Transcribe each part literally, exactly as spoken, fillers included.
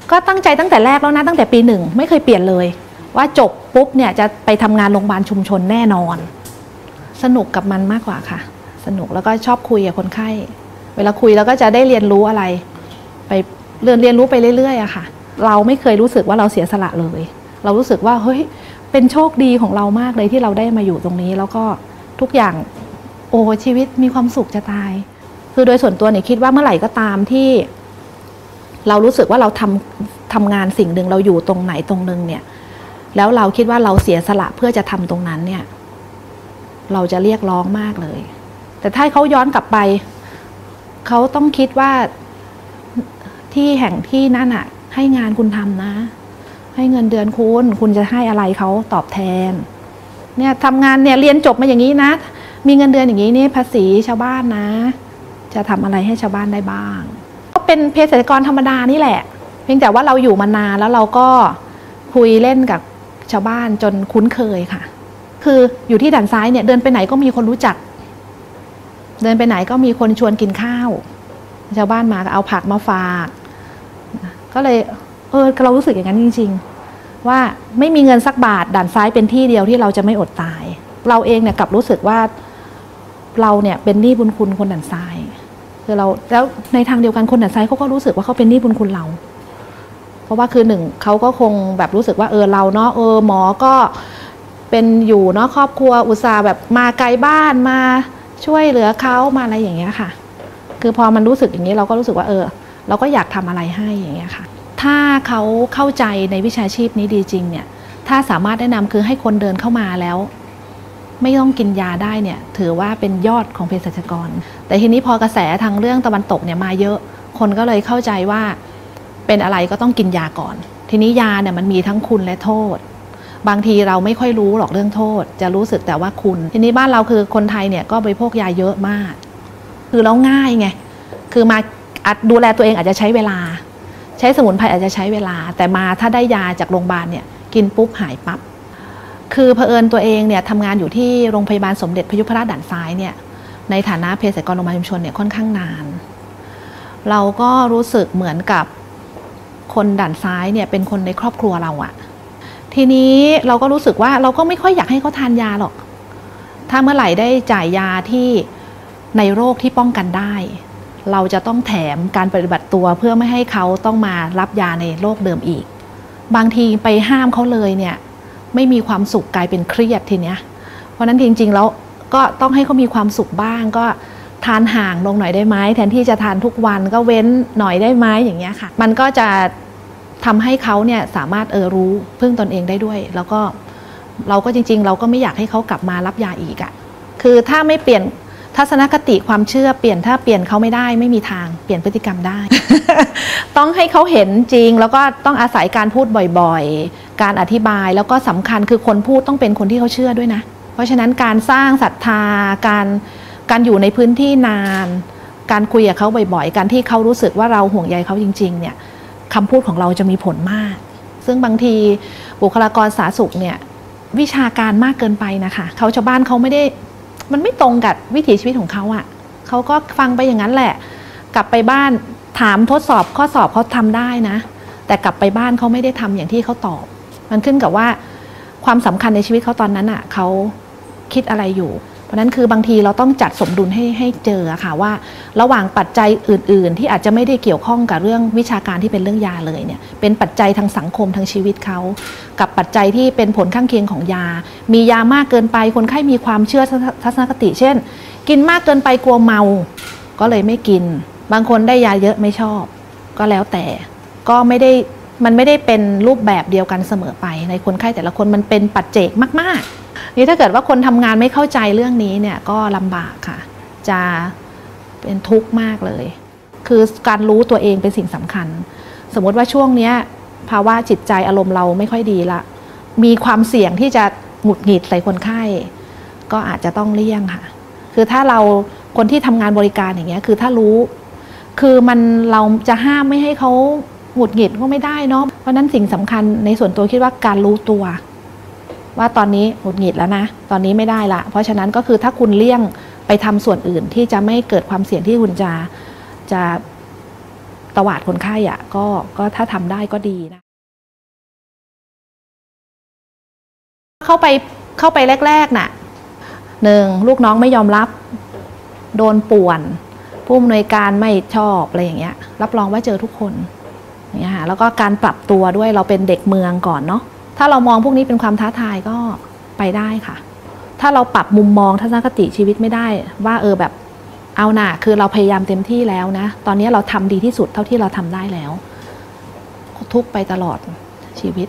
ก็ตั้งใจตั้งแต่แรกแล้วนะตั้งแต่ปีหนึ่งไม่เคยเปลี่ยนเลยว่าจบปุ๊บเนี่ยจะไปทำงานโรงพยาบาลชุมชนแน่นอนสนุกกับมันมากกว่าค่ะสนุกแล้วก็ชอบคุยกับคนไข้เวลาคุยแล้วก็จะได้เรียนรู้อะไรไปเรียนเรียนรู้ไปเรื่อยๆอะค่ะเราไม่เคยรู้สึกว่าเราเสียสละเลยเรารู้สึกว่าเฮ้ยเป็นโชคดีของเรามากเลยที่เราได้มาอยู่ตรงนี้แล้วก็ทุกอย่างโอ้ชีวิตมีความสุขจะตายคือโดยส่วนตัวเนี่ยคิดว่าเมื่อไหร่ก็ตามที่เรารู้สึกว่าเราทำทำงานสิ่งหนึ่งเราอยู่ตรงไหนตรงนึงเนี่ยแล้วเราคิดว่าเราเสียสละเพื่อจะทำตรงนั้นเนี่ยเราจะเรียกร้องมากเลยแต่ถ้าเขาย้อนกลับไปเขาต้องคิดว่าที่แห่งที่นั่นอะให้งานคุณทำนะให้เงินเดือนคุณคุณจะให้อะไรเขาตอบแทนเนี่ยทำงานเนี่ยเรียนจบมาอย่างนี้นะมีเงินเดือนอย่างนี้นี่ภาษีชาวบ้านนะจะทำอะไรให้ชาวบ้านได้บ้างก็เป็นเภสัชกรธรรมดานี่แหละเพียงแต่ว่าเราอยู่มานานแล้วเราก็คุยเล่นกับชาวบ้านจนคุ้นเคยค่ะคืออยู่ที่ด่านซ้ายเนี่ยเดินไปไหนก็มีคนรู้จักเดินไปไหนก็มีคนชวนกินข้าวชาวบ้านมาก็เอาผักมาฝากก็เลยเออเรารู้สึกอย่างนั้นจริงๆว่าไม่มีเงินสักบาทด่านซ้ายเป็นที่เดียวที่เราจะไม่อดตายเราเองเนี่ยกลับรู้สึกว่าเราเนี่ยเป็นหนี้บุญคุณคนด่านซ้ายคือเราแล้วในทางเดียวกันคนด่านซ้ายเขาก็รู้สึกว่าเขาเป็นหนี้บุญคุณเราเพราะว่าคือหนึ่งเขาก็คงแบบรู้สึกว่าเออเราเนาะเออหมอก็เป็นอยู่เนาะครอบครัวอุตส่าห์แบบมาไกลบ้านมาช่วยเหลือเขามาอะไรอย่างเงี้ยค่ะคือพอมันรู้สึกอย่างนี้เราก็รู้สึกว่าเออเราก็อยากทำอะไรให้อย่างเงี้ยค่ะถ้าเขาเข้าใจในวิชาชีพนี้ดีจริงเนี่ยถ้าสามารถแนะนำคือให้คนเดินเข้ามาแล้วไม่ต้องกินยาได้เนี่ยถือว่าเป็นยอดของเภสัชกรแต่ทีนี้พอกระแสทางเรื่องตะวันตกเนี่ยมาเยอะคนก็เลยเข้าใจว่าเป็นอะไรก็ต้องกินยาก่อนทีนี้ยาเนี่ยมันมีทั้งคุณและโทษบางทีเราไม่ค่อยรู้หรอกเรื่องโทษจะรู้สึกแต่ว่าคุณทีนี้บ้านเราคือคนไทยเนี่ยก็บริโภคยาเยอะมากคือเราง่ายไงคือมาดูแลตัวเองอาจจะใช้เวลาใช้สมุนไพรอาจจะใช้เวลาแต่มาถ้าได้ยาจากโรงพยาบาลเนี่ยกินปุ๊บหายปั๊บคือเผอิญตัวเองเนี่ยทำงานอยู่ที่โรงพยาบาลสมเด็จพยุพราชด่านซ้ายเนี่ยในฐานะเภสัชกรโรงพยาบาลชุมชนเนี่ยค่อนข้างนานเราก็รู้สึกเหมือนกับคนด่านซ้ายเนี่ยเป็นคนในครอบครัวเราอะทีนี้เราก็รู้สึกว่าเราก็ไม่ค่อยอยากให้เขาทานยาหรอกถ้าเมื่อไหร่ได้จ่ายยาที่ในโรคที่ป้องกันได้เราจะต้องแถมการปฏิบัติตัวเพื่อไม่ให้เขาต้องมารับยาในโรคเดิมอีกบางทีไปห้ามเขาเลยเนี่ยไม่มีความสุขกลายเป็นเครียดทีเนี้ยเพราะนั้นจริงๆแล้วก็ต้องให้เขามีความสุขบ้างก็ทานห่างลงหน่อยได้ไหมแทนที่จะทานทุกวันก็เว้นหน่อยได้ไหมอย่างเงี้ยค่ะมันก็จะทำให้เขาเนี่ยสามารถเออรู้พึ่งตนเองได้ด้วยแล้วก็เราก็จริงๆเราก็ไม่อยากให้เขากลับมารับยาอีกอะคือถ้าไม่เปลี่ยนทัศนคติความเชื่อเปลี่ยนถ้าเปลี่ยนเขาไม่ได้ไม่มีทางเปลี่ยนพฤติกรรมได้ ต้องให้เขาเห็นจริงแล้วก็ต้องอาศัยการพูดบ่อยๆการอธิบายแล้วก็สำคัญคือคนพูดต้องเป็นคนที่เขาเชื่อด้วยนะเพราะฉะนั้นการสร้างศรัทธาการการอยู่ในพื้นที่นานการคุยกับเขาบ่อยๆการที่เขารู้สึกว่าเราห่วงใยเขาจริงๆเนี่ยคำพูดของเราจะมีผลมากซึ่งบางทีบุคลากรสาธารณสุขเนี่ยวิชาการมากเกินไปนะคะเขาชาวบ้านเขาไม่ได้มันไม่ตรงกับวิถีชีวิตของเขาอ่ะเขาก็ฟังไปอย่างนั้นแหละกลับไปบ้านถามทดสอบข้อสอบเขาทำได้นะแต่กลับไปบ้านเขาไม่ได้ทำอย่างที่เขาตอบมันขึ้นกับว่าความสำคัญในชีวิตเขาตอนนั้นอ่ะเขาคิดอะไรอยู่เพราะนั้นคือบางทีเราต้องจัดสมดุลให้ให้เจอค่ะว่าระหว่างปัจจัยอื่นๆที่อาจจะไม่ได้เกี่ยวข้องกับเรื่องวิชาการที่เป็นเรื่องยาเลยเนี่ยเป็นปัจจัยทางสังคมทางชีวิตเขากับปัจจัยที่เป็นผลข้างเคียงของยามียามากเกินไปคนไข้มีความเชื่อทัศนคติเช่นกินมากเกินไปกลัวเมาก็เลยไม่กินบางคนได้ยาเยอะไม่ชอบก็แล้วแต่ก็ไม่ได้มันไม่ได้เป็นรูปแบบเดียวกันเสมอไปในคนไข้แต่ละคนมันเป็นปัจเจกมากๆนี่ถ้าเกิดว่าคนทำงานไม่เข้าใจเรื่องนี้เนี่ยก็ลำบากค่ะจะเป็นทุกข์มากเลยคือการรู้ตัวเองเป็นสิ่งสำคัญสมมติว่าช่วงนี้ภาวะจิตใจอารมณ์เราไม่ค่อยดีละมีความเสี่ยงที่จะหงุดหงิดใส่คนไข้ก็อาจจะต้องเลี่ยงค่ะคือถ้าเราคนที่ทำงานบริการอย่างเงี้ยคือถ้ารู้คือมันเราจะห้ามไม่ให้เขาหงุดหงิดก็ไม่ได้เนาะเพราะนั้นสิ่งสำคัญในส่วนตัวคิดว่าการรู้ตัวว่าตอนนี้หงุดหงิดแล้วนะตอนนี้ไม่ได้ละเพราะฉะนั้นก็คือถ้าคุณเลี่ยงไปทำส่วนอื่นที่จะไม่เกิดความเสี่ยงที่คุณจะจะตวาดคนไข้อ่ะก็ก็ถ้าทำได้ก็ดีนะเข้าไปเข้าไปแรกๆน่ะหนึ่งลูกน้องไม่ยอมรับโดนป่วนผู้อำนวยการไม่ชอบอะไรอย่างเงี้ยรับรองว่าเจอทุกคนอย่างเงี้ยค่ะแล้วก็การปรับตัวด้วยเราเป็นเด็กเมืองก่อนเนาะถ้าเรามองพวกนี้เป็นความท้าทายก็ไปได้ค่ะถ้าเราปรับมุมมองทัศนคติชีวิตไม่ได้ว่าเออแบบเอาหน่าคือเราพยายามเต็มที่แล้วนะตอนนี้เราทำดีที่สุดเท่าที่เราทำได้แล้วทุกไปตลอดชีวิต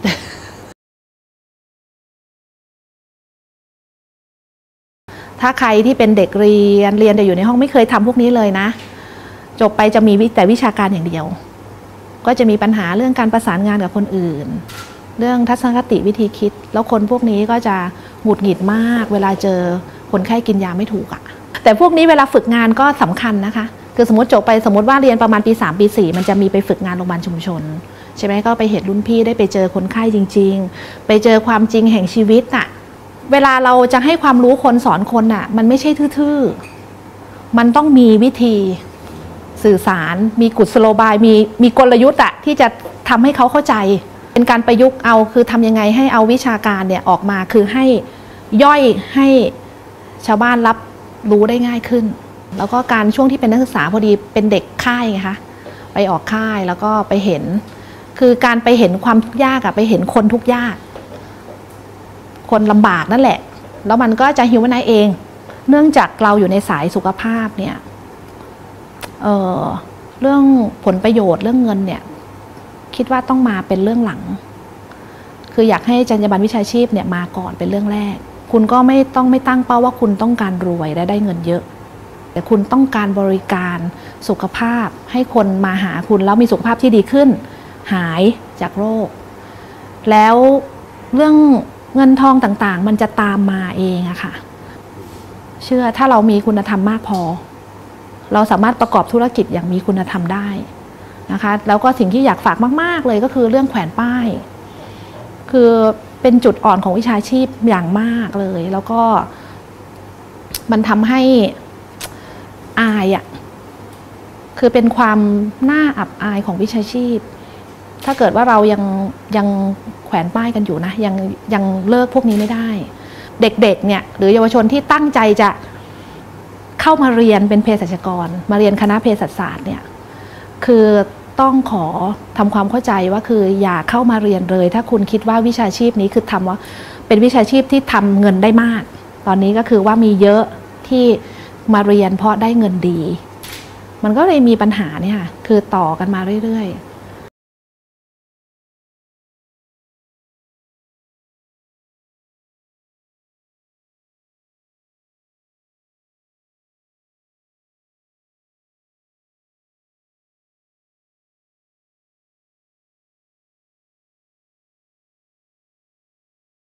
ถ้าใครที่เป็นเด็กเรียนเรียนแต่อยู่ในห้องไม่เคยทำพวกนี้เลยนะจบไปจะมีแต่วิชาการอย่างเดียวก็จะมีปัญหาเรื่องการประสานงานกับคนอื่นเรื่องทัศนคติวิธีคิดแล้วคนพวกนี้ก็จะหงุดหงิดมากเวลาเจอคนไข้กินยาไม่ถูกอะแต่พวกนี้เวลาฝึกงานก็สำคัญนะคะคือสมมติจบไปสมมติว่าเรียนประมาณปีสามปีสี่มันจะมีไปฝึกงานโรงพยาบาลชุมชนใช่ไหมก็ไปเห็นรุ่นพี่ได้ไปเจอคนไข้จริงๆไปเจอความจริงแห่งชีวิตอะเวลาเราจะให้ความรู้คนสอนคนน่ะมันไม่ใช่ทื่อๆมันต้องมีวิธีสื่อสารมีกุศโลบายมีมีกลยุทธ์อะที่จะทำให้เขาเข้าใจเป็นการประยุกต์เอาคือทำยังไงให้เอาวิชาการเนี่ยออกมาคือให้ย่อยให้ชาวบ้านรับรู้ได้ง่ายขึ้นแล้วก็การช่วงที่เป็นนักศึกษาพอดีเป็นเด็กค่ายไงคะไปออกค่ายแล้วก็ไปเห็นคือการไปเห็นความทุกข์ยากอะไปเห็นคนทุกข์ยากคนลำบากนั่นแหละแล้วมันก็จะฮิวแมนไนซ์เองเนื่องจากเราอยู่ในสายสุขภาพเนี่ย เอ่อ เรื่องผลประโยชน์เรื่องเงินเนี่ยคิดว่าต้องมาเป็นเรื่องหลังคืออยากให้จรรยาบรรณวิชาชีพเนี่ยมาก่อนเป็นเรื่องแรกคุณก็ไม่ต้องไม่ตั้งเป้าว่าคุณต้องการรวยและได้เงินเยอะแต่คุณต้องการบริการสุขภาพให้คนมาหาคุณแล้วมีสุขภาพที่ดีขึ้นหายจากโรคแล้วเรื่องเงินทองต่างๆมันจะตามมาเองอะค่ะเชื่อถ้าเรามีคุณธรรมมากพอเราสามารถประกอบธุรกิจอย่างมีคุณธรรมได้นะคะแล้วก็สิ่งที่อยากฝากมากๆเลยก็คือเรื่องแขวนป้ายคือเป็นจุดอ่อนของวิชาชีพอย่างมากเลยแล้วก็มันทำให้อายอะคือเป็นความน่าอับอายของวิชาชีพถ้าเกิดว่าเรายังยังแขวนป้ายกันอยู่นะยังยังเลิกพวกนี้ไม่ได้เด็กๆเนี่ยหรือเยาวชนที่ตั้งใจจะเข้ามาเรียนเป็นเภสัชกรมาเรียนคณะเภสัชศาสตร์เนี่ยคือต้องขอทำความเข้าใจว่าคืออย่าเข้ามาเรียนเลยถ้าคุณคิดว่าวิชาชีพนี้คือทำว่าเป็นวิชาชีพที่ทำเงินได้มากตอนนี้ก็คือว่ามีเยอะที่มาเรียนเพราะได้เงินดีมันก็เลยมีปัญหาเนี่ยค่ะคือต่อกันมาเรื่อยๆ